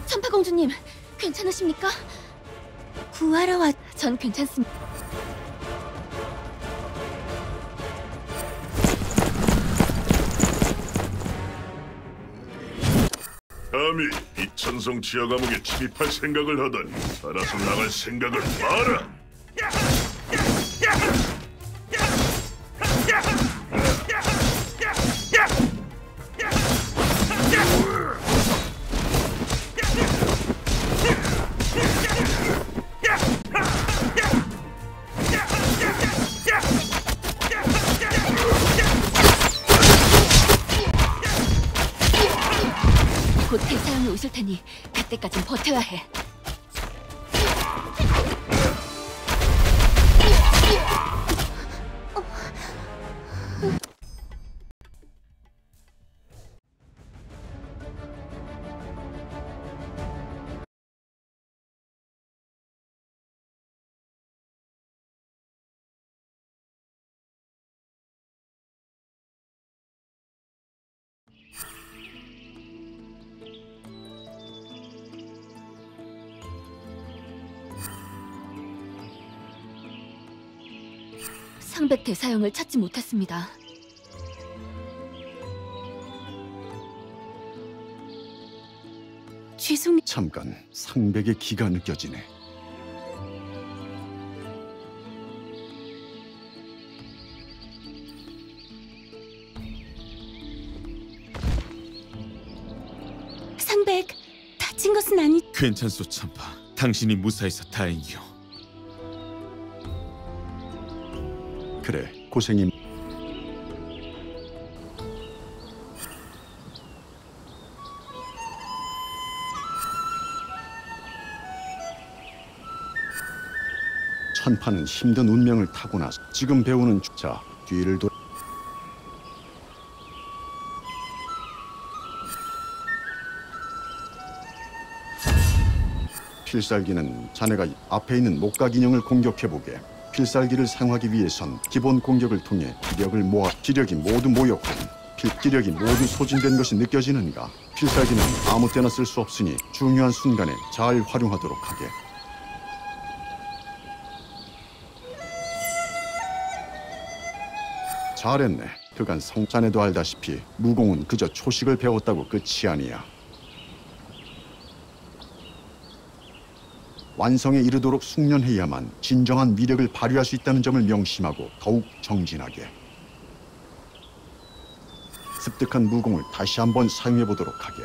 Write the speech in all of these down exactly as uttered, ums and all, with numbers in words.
천파공주님, 괜찮으십니까? 구하러 왔... 전 괜찮습니다. 감히 이천성 지하 감옥에 침입할 생각을 하다니 알아서 나갈 생각을 마라! 곧 대사형이 오실 테니 그때까진 버텨야 해. 상백 대사형을 찾지 못했습니다. 죄송... 잠깐, 상백의 기가 느껴지네. 상백, 다친 것은 아니... 괜찮소, 참파. 당신이 무사해서 다행이요. 그래, 고생이... 천파는 힘든 운명을 타고나 지금 배우는 자, 뒤를 돌... 필살기는 자네가 앞에 있는 목각 인형을 공격해보게. 필살기를 사용하기 위해선 기본 공격을 통해 기력을 모아 기력이 모두 모욕한 필기력이 모두 소진된 것이 느껴지는가? 필살기는 아무 때나 쓸 수 없으니 중요한 순간에 잘 활용하도록 하게. 잘했네. 그간 성자네도 알다시피 무공은 그저 초식을 배웠다고 끝이 아니야. 완성에 이르도록 숙련해야만 진정한 위력을 발휘할 수 있다는 점을 명심하고 더욱 정진하게. 습득한 무공을 다시 한번 사용해보도록 하게.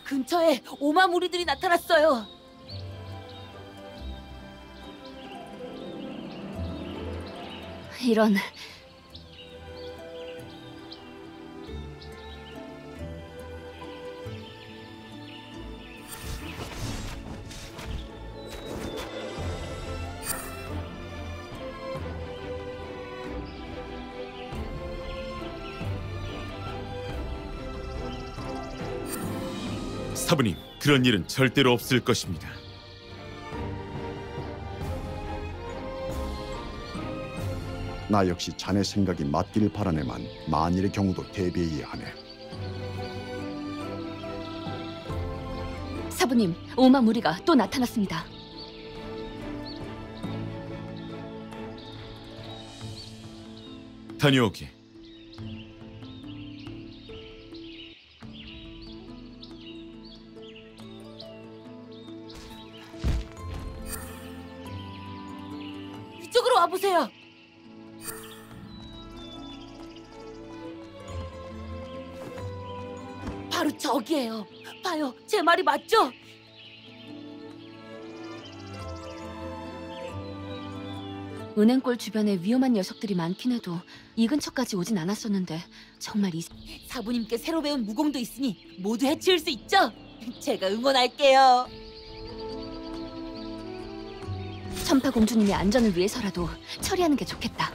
근처에 오마무리들이 나타났어요. 이런... 사부님, 그런 일은 절대로 없을 것입니다. 나 역시 자네 생각이 맞기를 바라네만 만일의 경우도 대비해야 하네. 사부님, 오마무리가 또 나타났습니다. 다녀오게. 이쪽으로 와보세요. 바로 저기예요. 봐요, 제 말이 맞죠? 은행골 주변에 위험한 녀석들이 많긴 해도 이 근처까지 오진 않았었는데 정말 이... 사부님께 새로 배운 무공도 있으니 모두 해치울 수 있죠? 제가 응원할게요. 천파 공주님의 안전을 위해서라도 처리하는 게 좋겠다.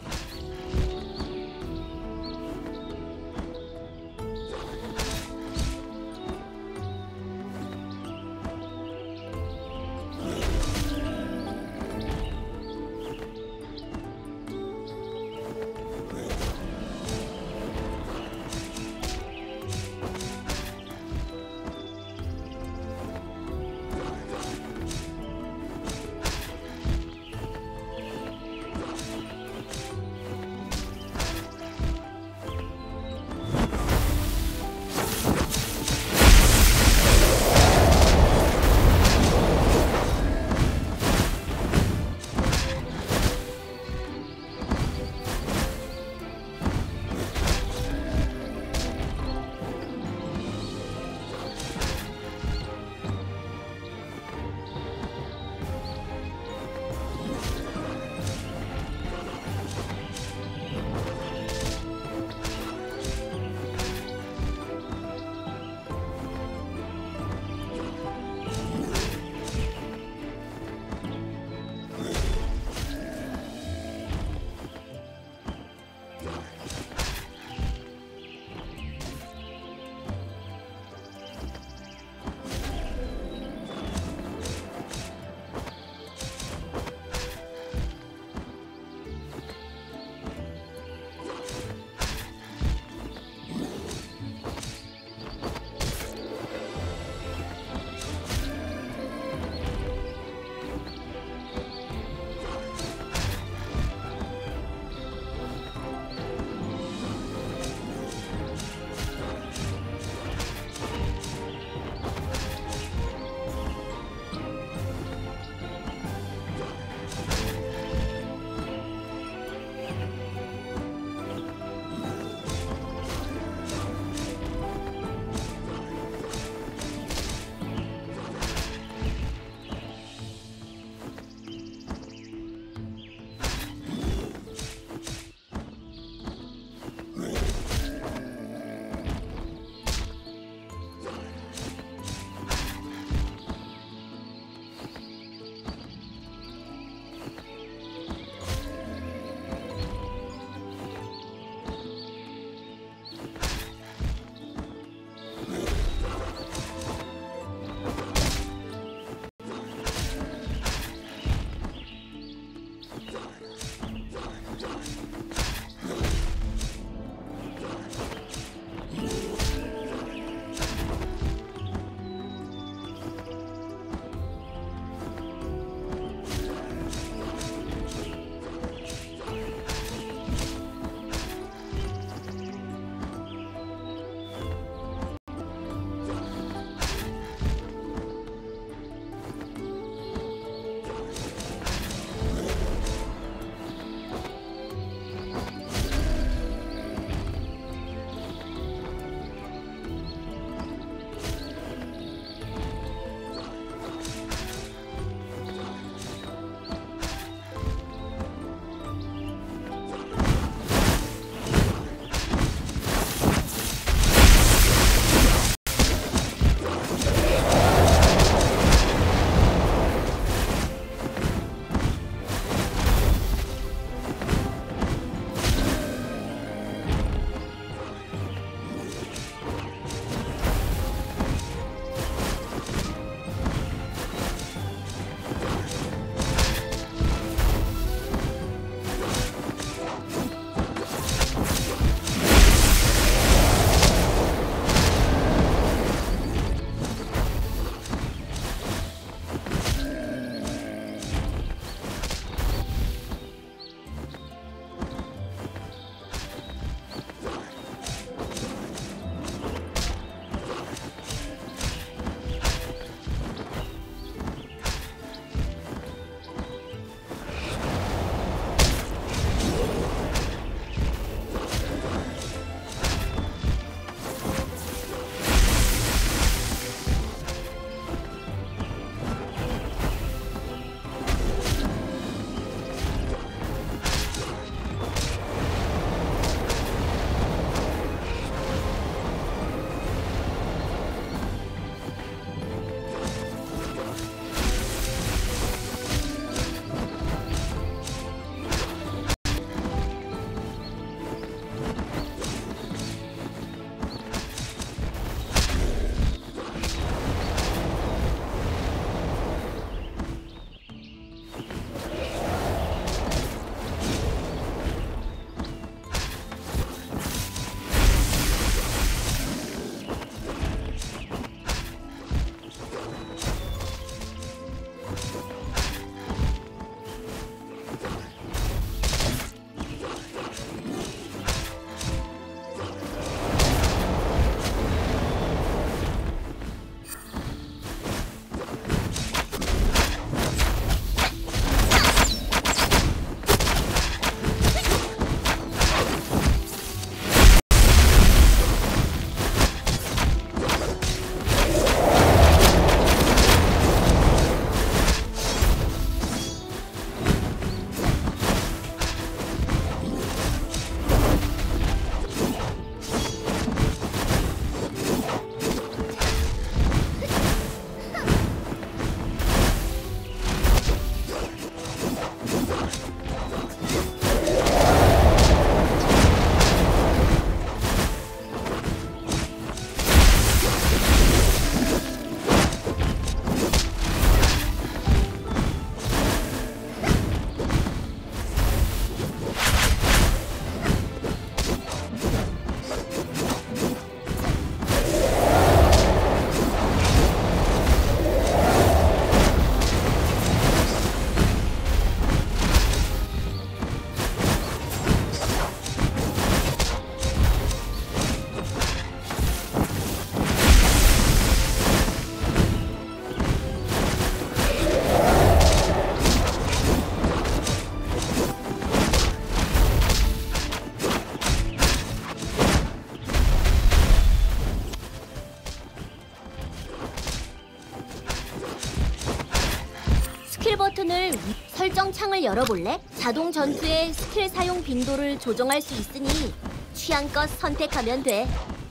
특정 창을 열어볼래? 자동 전투의 스킬 사용 빈도를 조정할 수 있으니 취향껏 선택하면 돼.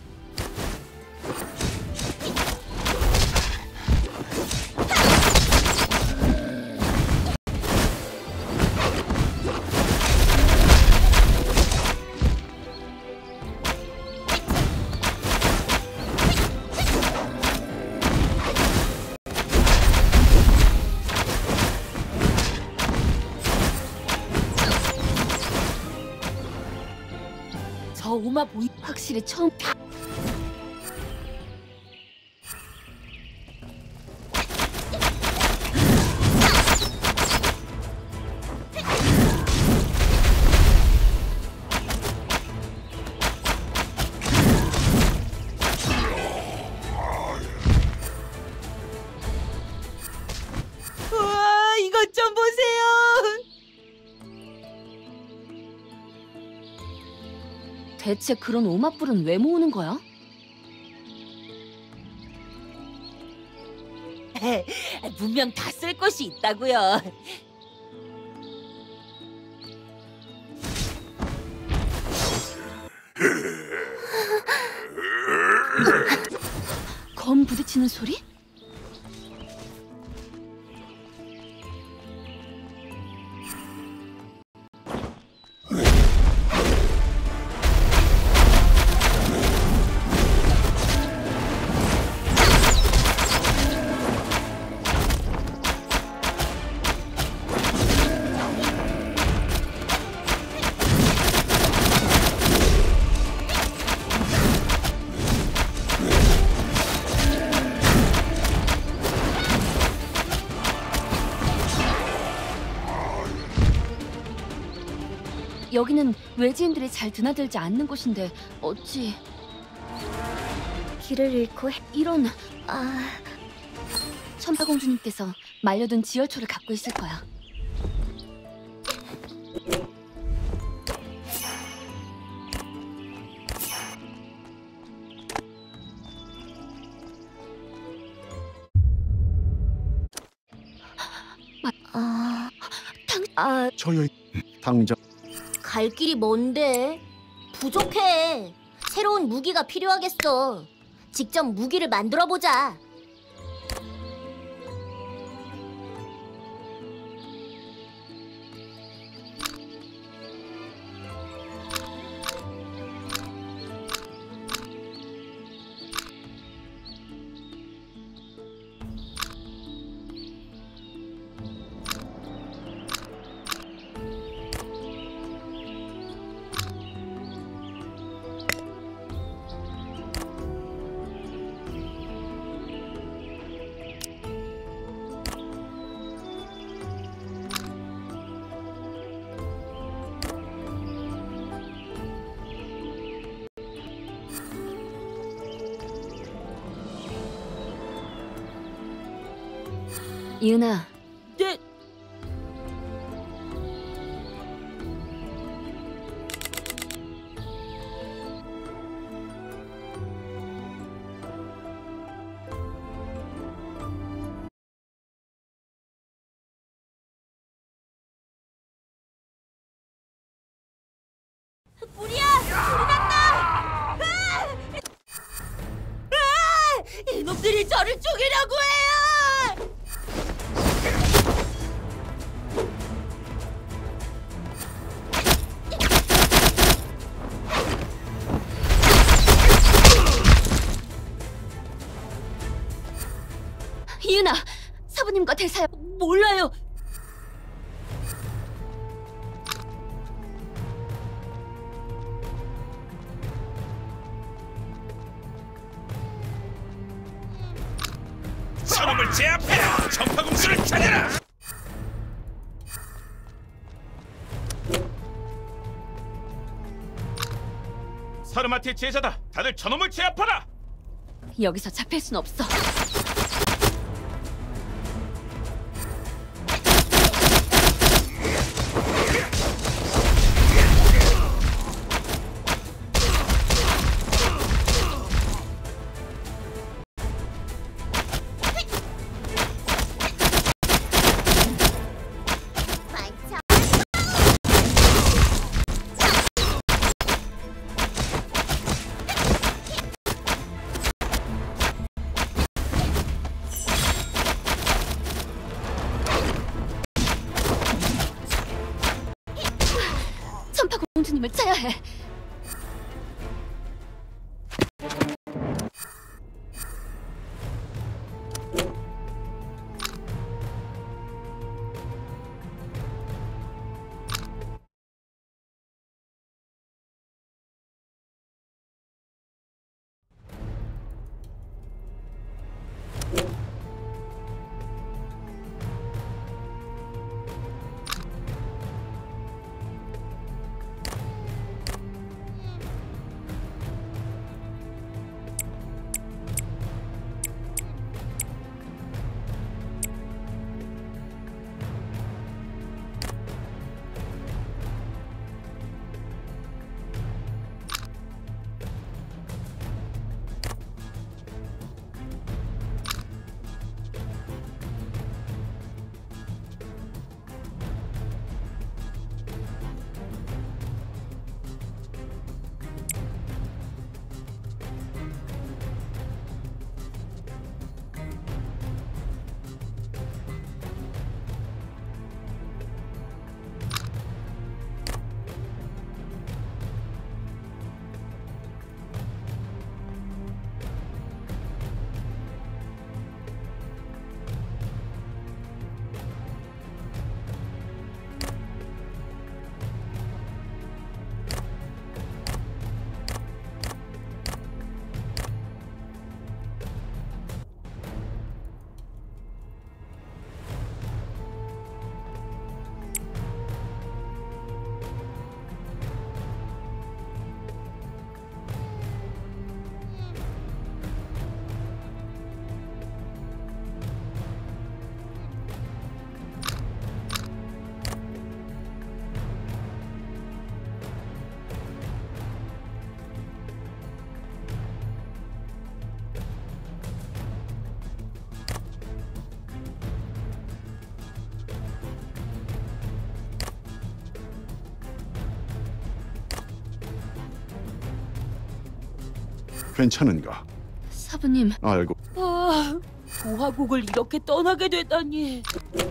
저 오마 보이 확실히 처음 다. 우와, 이것 좀 보세요. 대체 그런 오마뿔은 왜 모으는 거야? 분명 다 쓸 것이 있다고요. 검 부딪히는 소리? 여기는 외지인들이 잘 드나들지 않는 곳인데 어찌 길을 잃고 해- 이런 아... 천파공주님께서 말려둔 지열초를 갖고 있을 거야. 아... 아... 저 여인 당장 갈 길이 먼데 부족해. 새로운 무기가 필요하겠어. 직접 무기를 만들어 보자. 이은아. 네. 불이야! 불이 났다! 아! 아! 이놈들이 저를 죽이려고 해요! 이은아, 사부님과 대사야. 몰라요. 저놈을 제압해! 천파공수를 찾아라! 사르마티의 제자다! 다들 저놈을 제압하라! 여기서 잡힐 순 없어. 공주님을 찾아야 해. 괜찮은가? 사부님, 알고 아, 보화국을 이렇게 떠나게 되다니.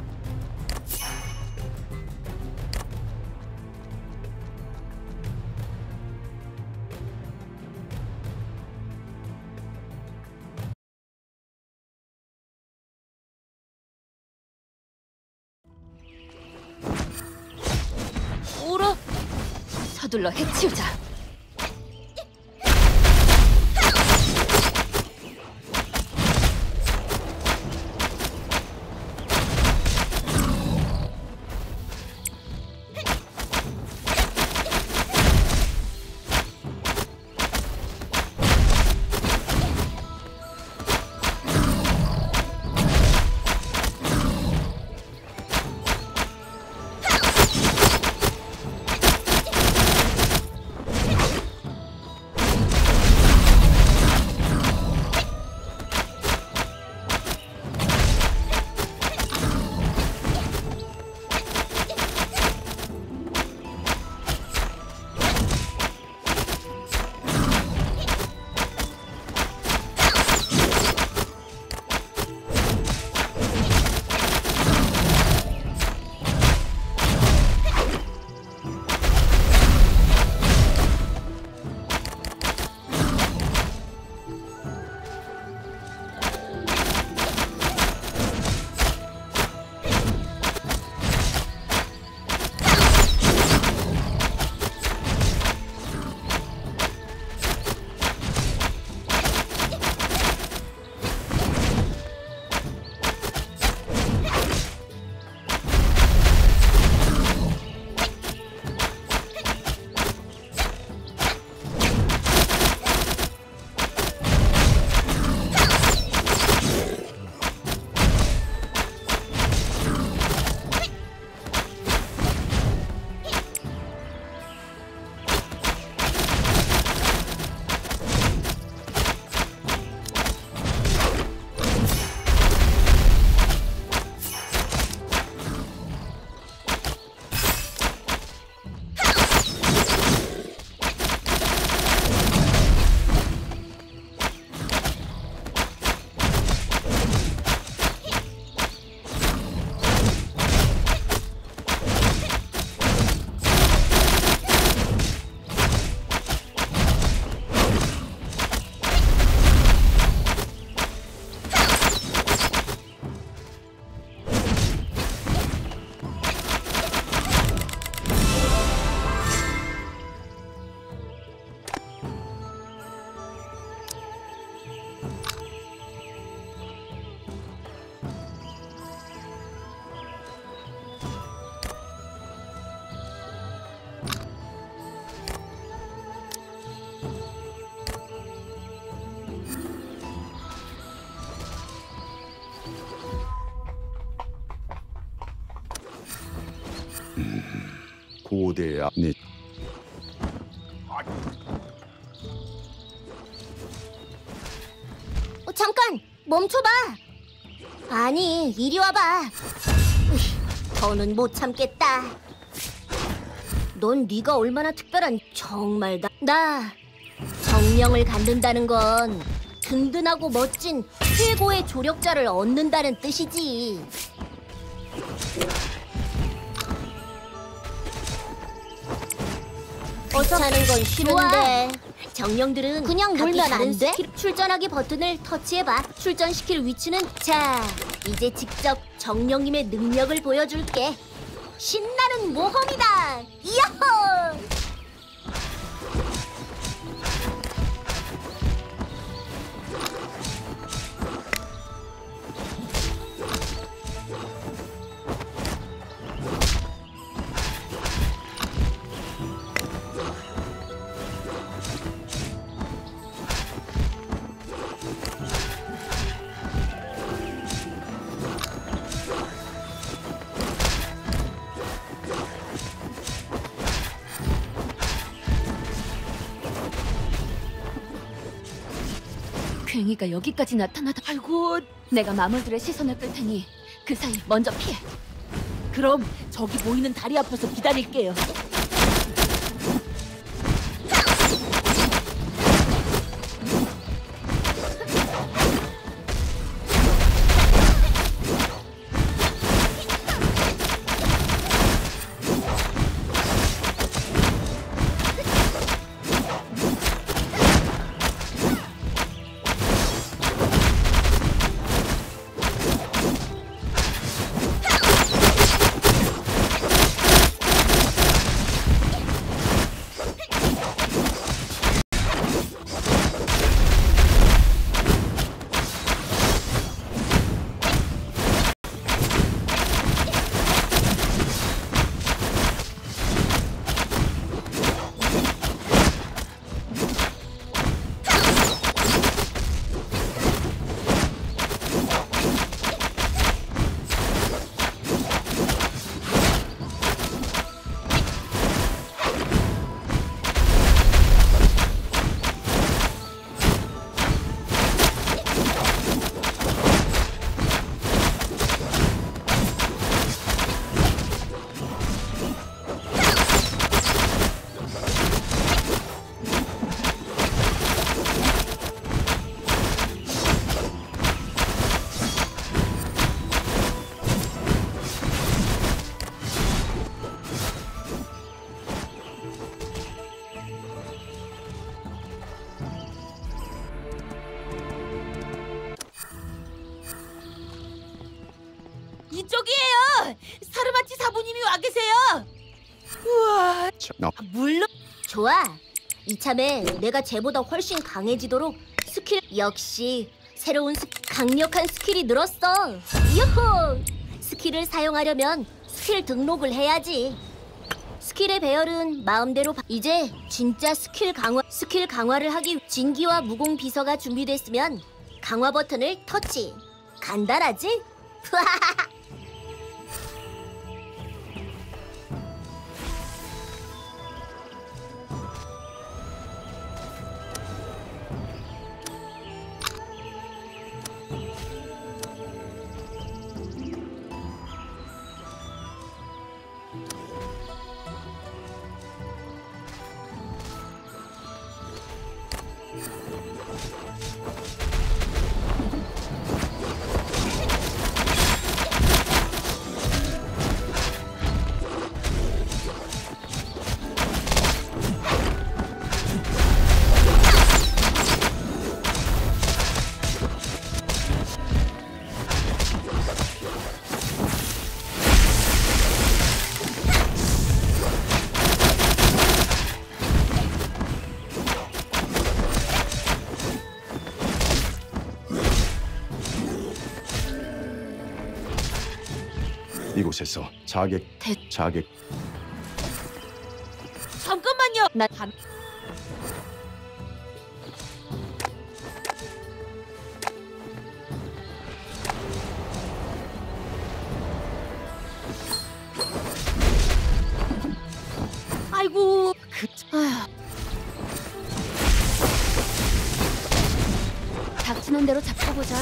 오라, 서둘러 해치우자. 고대의 앞니 어, 잠깐 멈춰봐. 아니 이리 와봐. 으이, 더는 못 참겠다. 넌 네가 얼마나 특별한 정말 나, 나 정령을 갖는다는 건 든든하고 멋진 최고의 조력자를 얻는다는 뜻이지. 귀찮은 건 싫은데 정령들은 그냥 놀면 안 돼? 출전하기 버튼을 터치해봐. 출전시킬 위치는 자 이제 직접 정령님의 능력을 보여줄게. 신나는 모험이다. 야호! 괭이가 여기까지 나타나다. 아이고, 내가 마물들의 시선을 끌 테니 그 사이 먼저 피해. 그럼 저기 보이는 다리 앞에서 기다릴게요. 이쪽이에요. 사르마티 사부님이 와 계세요. 우와. 자, 나 물론 좋아. 이참에 내가 쟤보다 훨씬 강해지도록 스킬 역시 새로운 스, 강력한 스킬이 늘었어. 유호! 스킬을 사용하려면 스킬 등록을 해야지. 스킬의 배열은 마음대로 바... 이제 진짜 스킬 강화 스킬 강화를 하기 진기와 무공 비서가 준비됐으면 강화 버튼을 터치. 간단하지? 이곳에서 자객 대- 자객 잠깐만요. 나 밤... 그리고 그 아휴. 닥치는 대로 잡숴보자.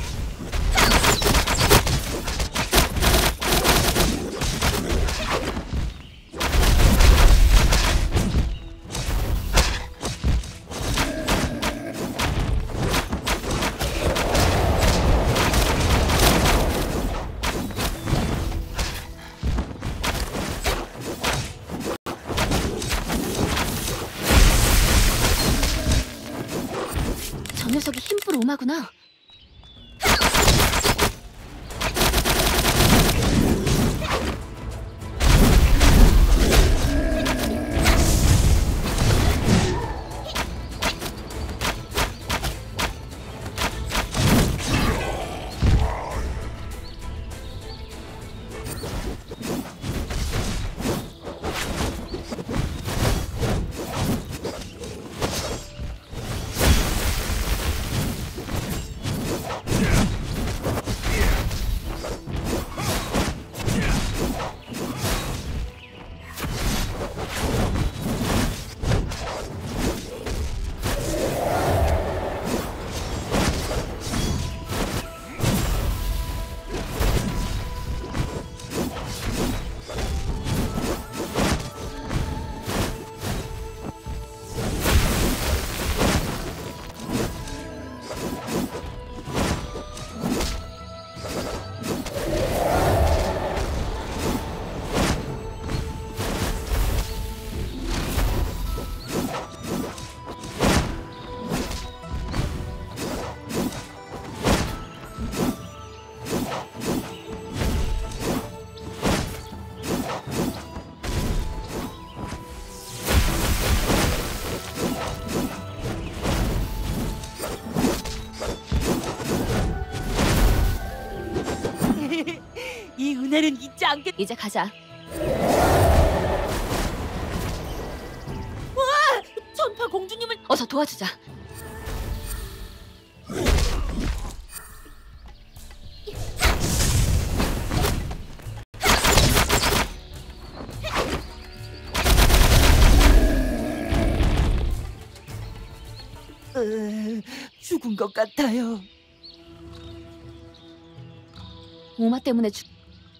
저 녀석이 힘풀 오마구나. 이 은혜는 잊지 않겠. 이제 가자. 와! 전파 공주님을 어서 도와주자. 으, 죽은 것 같아요. 오마 때문에 죽.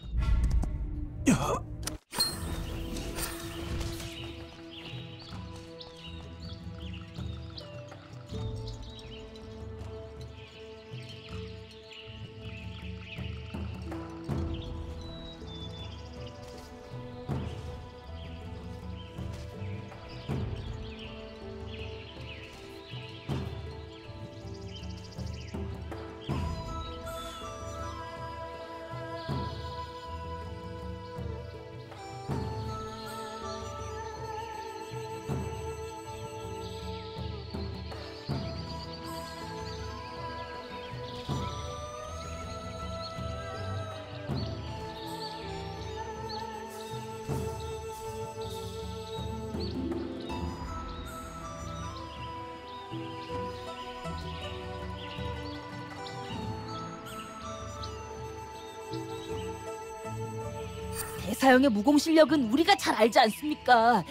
대사형의 무공 실력은 우리가 잘 알지 않습니까?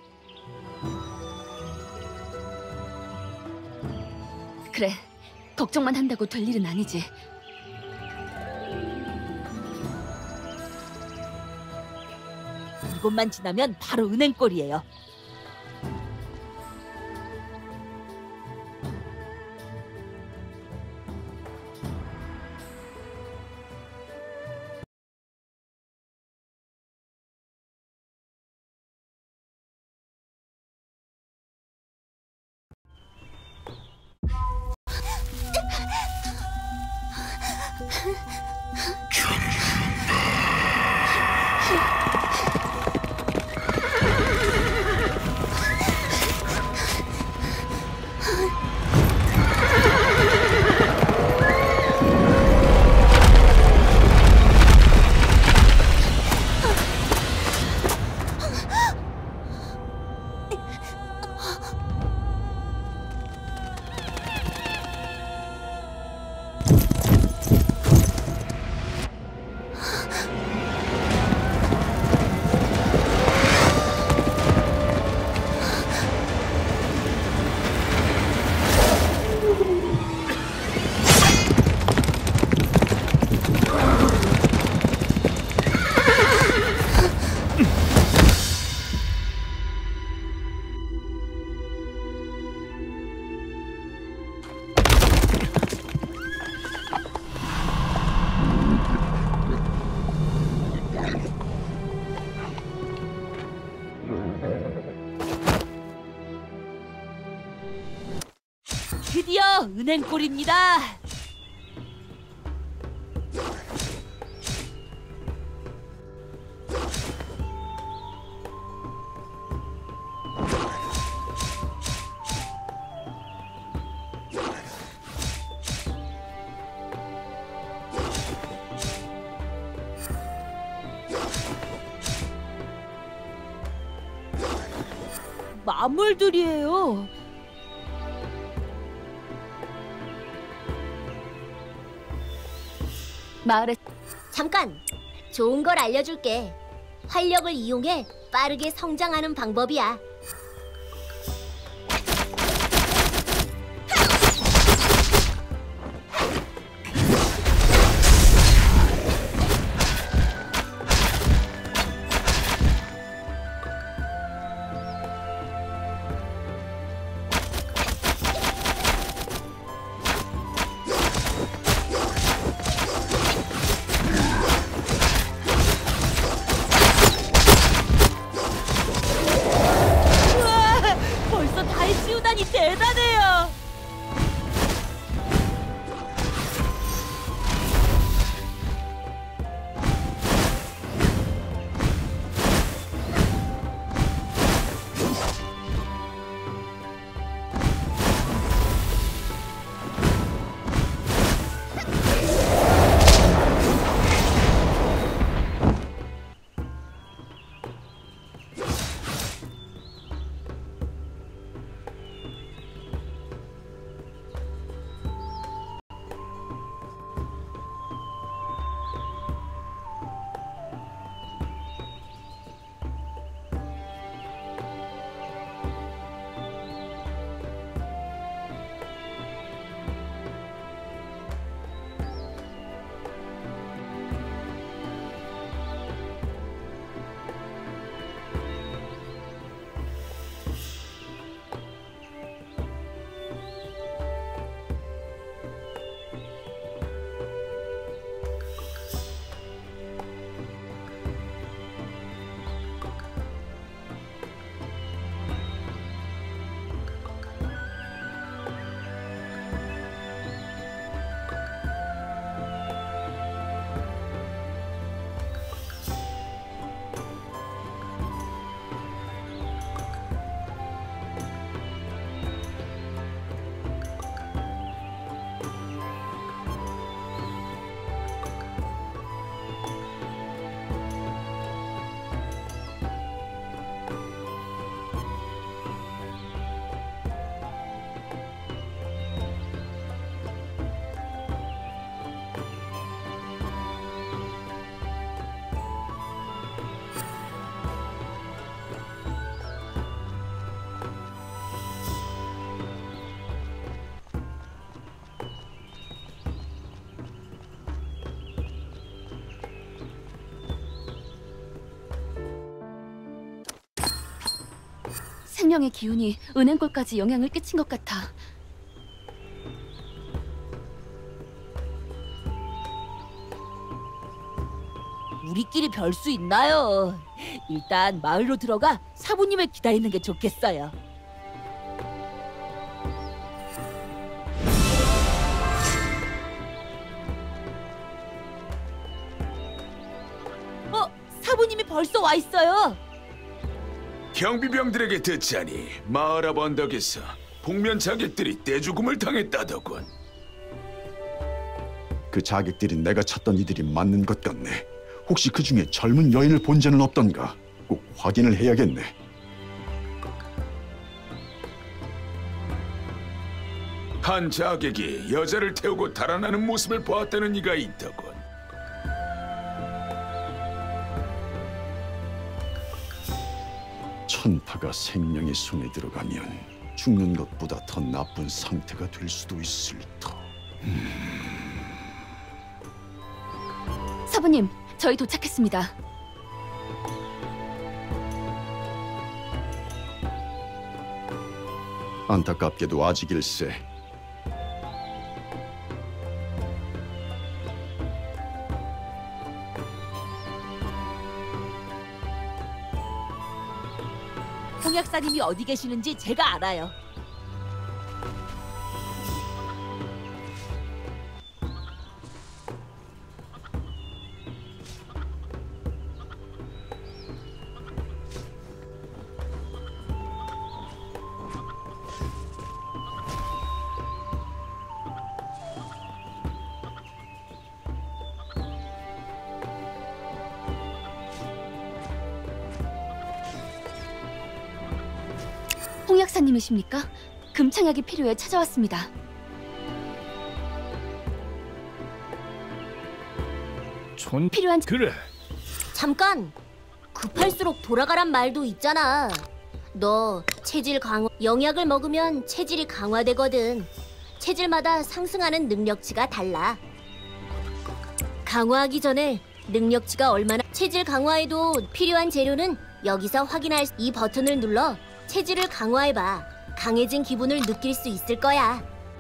그래, 걱정만 한다고 될 일은 아니지. 이곳만 지나면 바로 은행골이에요. 드디어 은행골입니다. 마물들이에요. 마을에 잠깐! 좋은 걸 알려줄게. 활력을 이용해 빠르게 성장하는 방법이야. 우와, 벌써 달 씌우다니 대단해요. 생명의 기운이 은행골까지 영향을 끼친 것 같아. 우리끼리 별 수 있나요? 일단 마을로 들어가 사부님을 기다리는 게 좋겠어요. 어, 사부님이 벌써 와 있어요. 경비병들에게 듣자니 마을 앞 언덕에서 복면 자객들이 떼죽음을 당했다더군. 그 자객들이 내가 찾던 이들이 맞는 것 같네. 혹시 그 중에 젊은 여인을 본 자는 없던가? 꼭 확인을 해야겠네. 한 자객이 여자를 태우고 달아나는 모습을 보았다는 이가 있더군. 천파가 생명의 손에 들어가면 죽는 것보다 더 나쁜 상태가 될 수도 있을 터. 사부님, 저희 도착했습니다. 안타깝게도 아직일세. 홍약사님이 어디 계시는지 제가 알아요. 홍 약사님이십니까? 금창약이 필요해 찾아왔습니다. 촌 필요한 그래. 잠깐! 급할수록 돌아가란 말도 있잖아. 너 체질 강화, 영약을 먹으면 체질이 강화되거든. 체질마다 상승하는 능력치가 달라. 강화하기 전에 능력치가 얼마나 체질 강화에도 필요한 재료는 여기서 확인할 수... 이 버튼을 눌러 체질을 강화해봐. 강해진 기분을 느낄 수 있을 거야.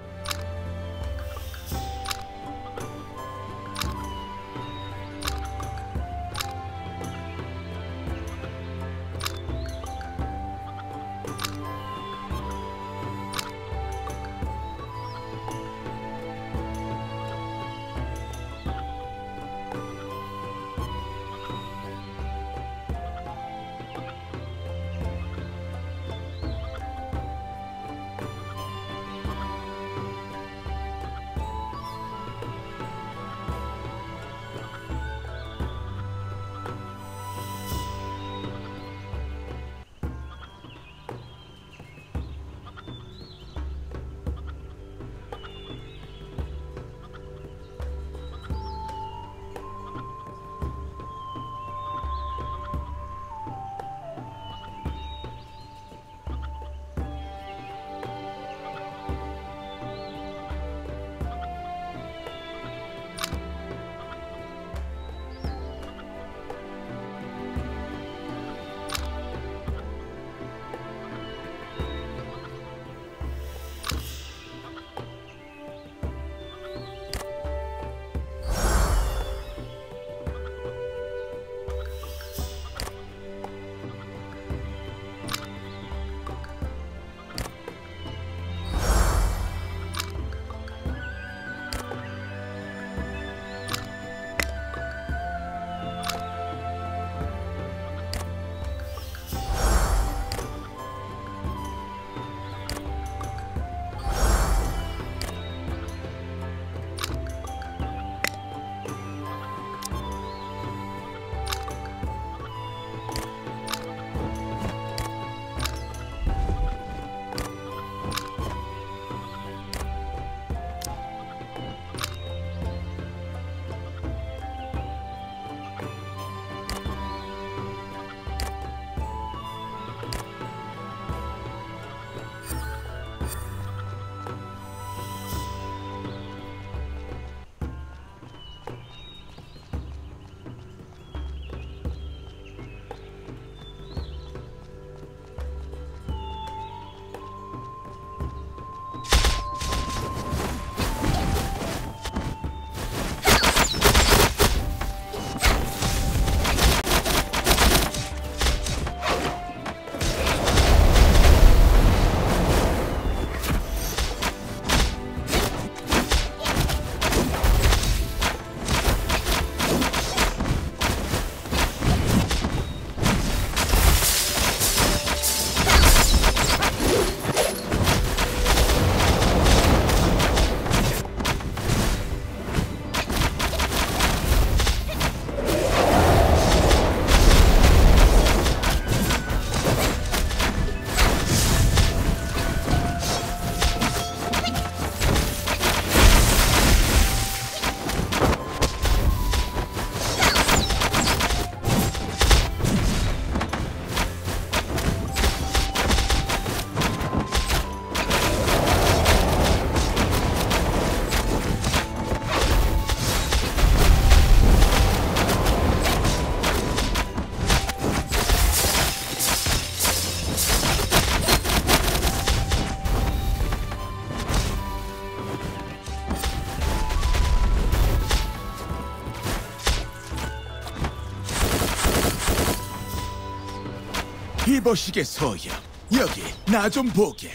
이보시게 소영, 여기 나 좀 보게.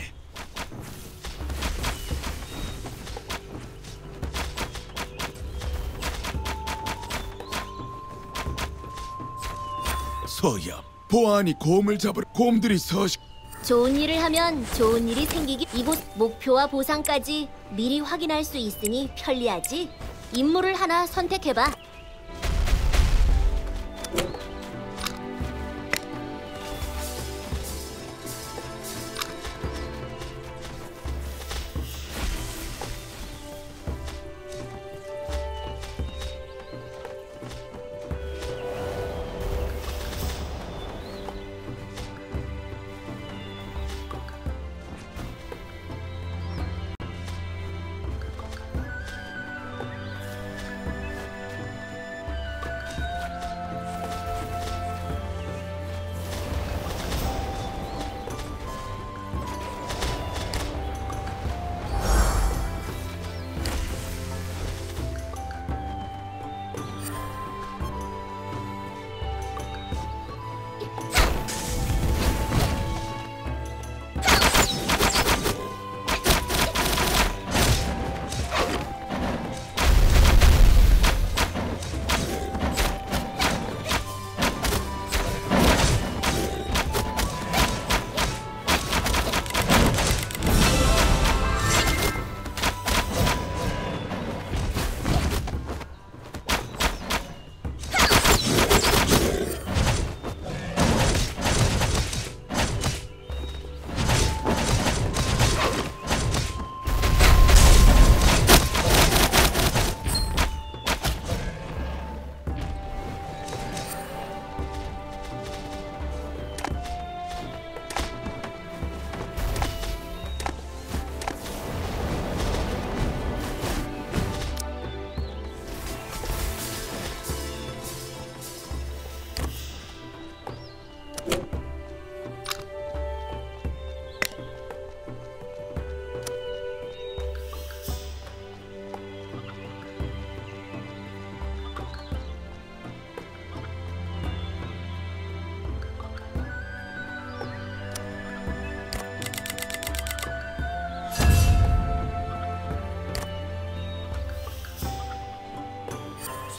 소영, 보안이 곰을 잡으러 곰들이 서식. 좋은 일을 하면 좋은 일이 생기기. 이곳 목표와 보상까지 미리 확인할 수 있으니 편리하지. 임무를 하나 선택해봐.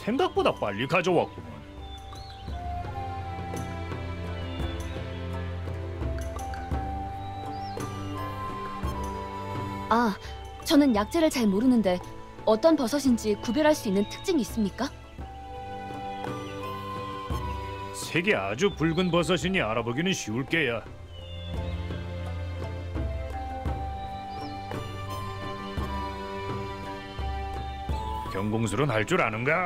생각보다 빨리 가져왔구만. 아, 저는 약재를 잘 모르는데 어떤 버섯인지 구별할 수 있는 특징이 있습니까? 색이 아주 붉은 버섯이니 알아보기는 쉬울 게야. 경공술은 할 줄 아는가?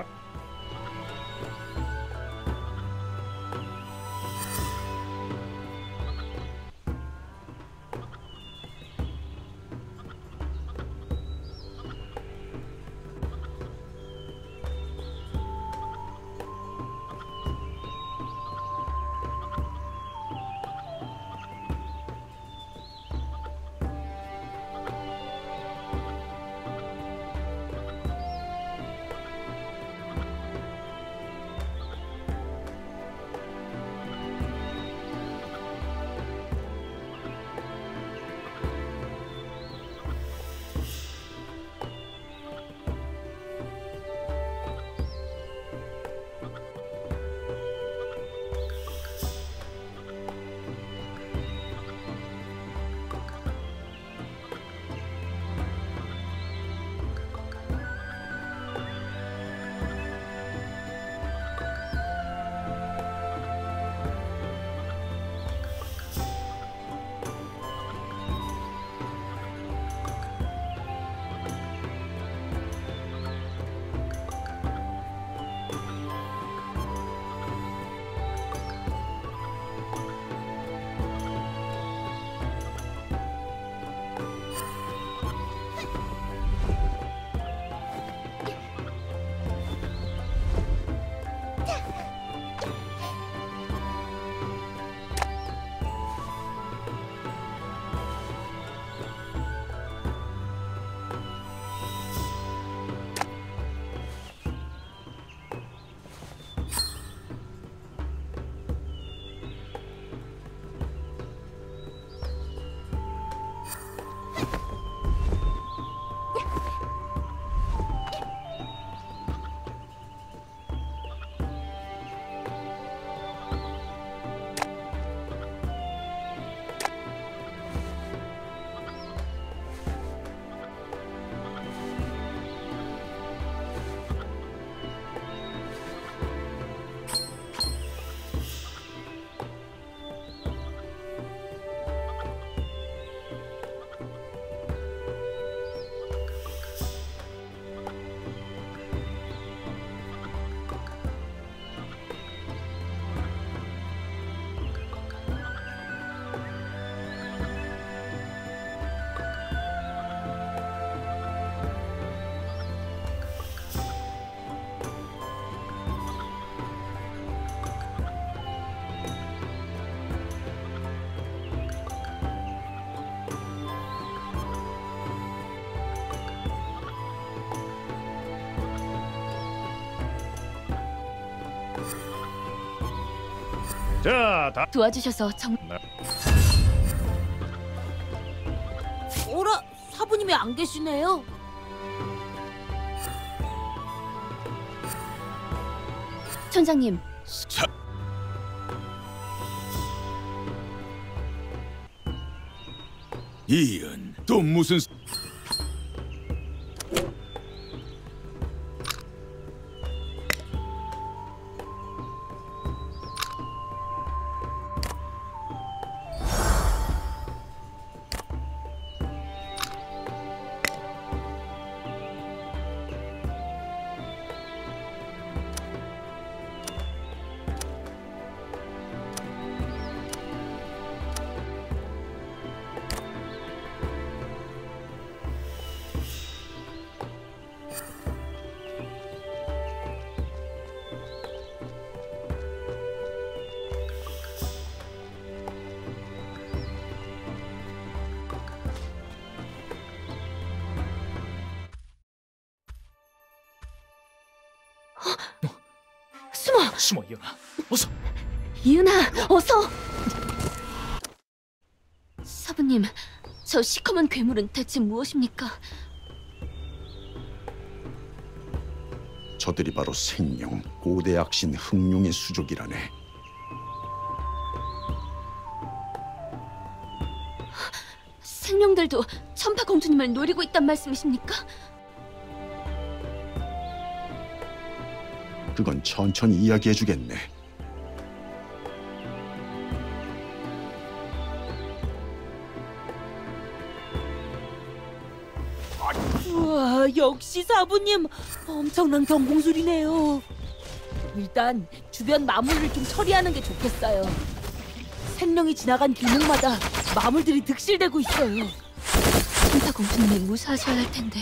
자, 다 도와주셔서 정말 어라, 사부님이 안 계시네요. 촌장님, 이은 또 무슨 숨어! 숨어 이은아, 어서. 이은아, 어서! 사부님, 저 시커먼 괴물은 대체 무엇입니까? 저들이 바로 생룡, 고대 악신 흑룡의 수족이라네. 생명들도 천파공주님을 노리고 있단 말씀이십니까? 그건 천천히 이야기해주겠네. 우와, 역시 사부님 엄청난 경공술이네요. 일단 주변 마물을 좀 처리하는 게 좋겠어요. 생명이 지나간 길목마다 마물들이 득실되고 있어요. 천파공주님이 무사하셔야 할 텐데.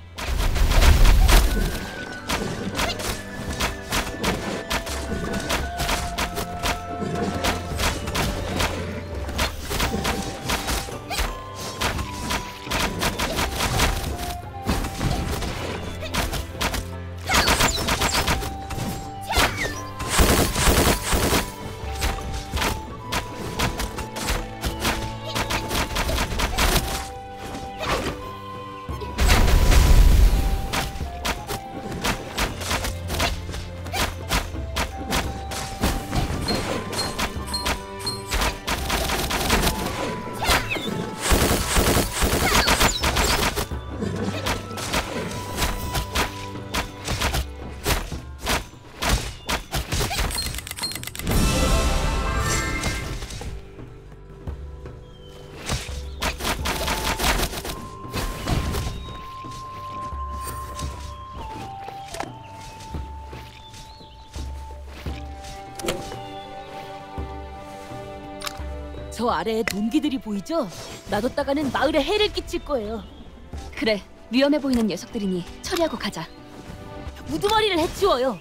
저 아래에 농기들이 보이죠? 놔뒀다가는 마을에 해를 끼칠 거예요. 그래, 위험해 보이는 녀석들이니 처리하고 가자. 우두머리를 해치워요.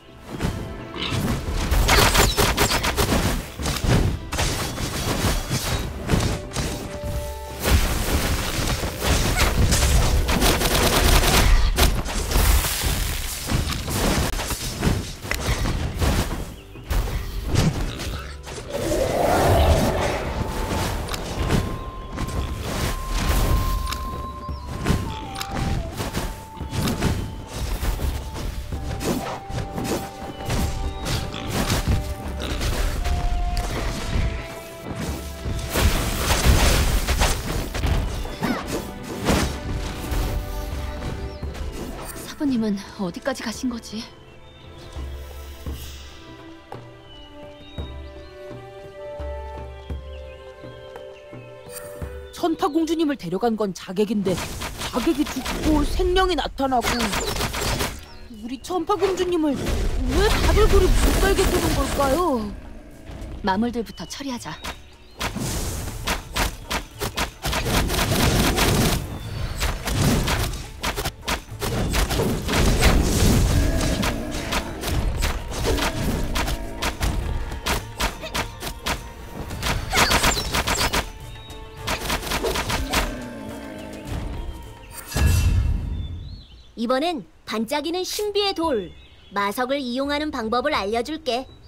사부님은 어디까지 가신 거지? 천파공주님을 데려간 건 자객인데 자객이 죽고 생명이 나타나고 우리 천파공주님을 왜 다들 그리 못 살게 두는 걸까요? 마물들부터 처리하자. 이번엔 반짝이는 신비의 돌, 마석을 이용하는 방법을 알려줄게.